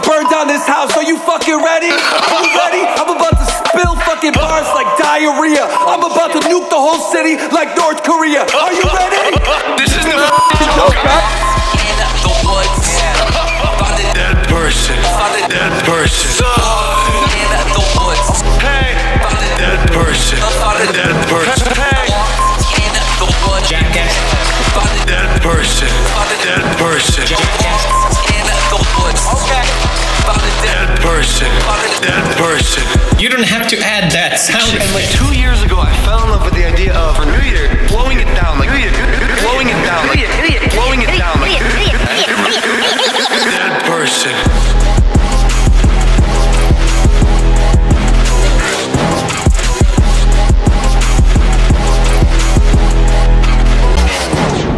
burn down this house. Are you fucking ready? Are you ready? I'm about to spill fucking bars like diarrhea. I'm about to nuke the whole city like North Korea. Are you ready? This is the joke, man. Dead person. Dead person. Hey. Dead person. Dead person. Hey. Jackass. Dead person. Dead person. Dead person. Dead person. You don't have to add that sound. And like 2 years ago, I fell in love with the idea of for New Year blowing it down, like blowing it down, like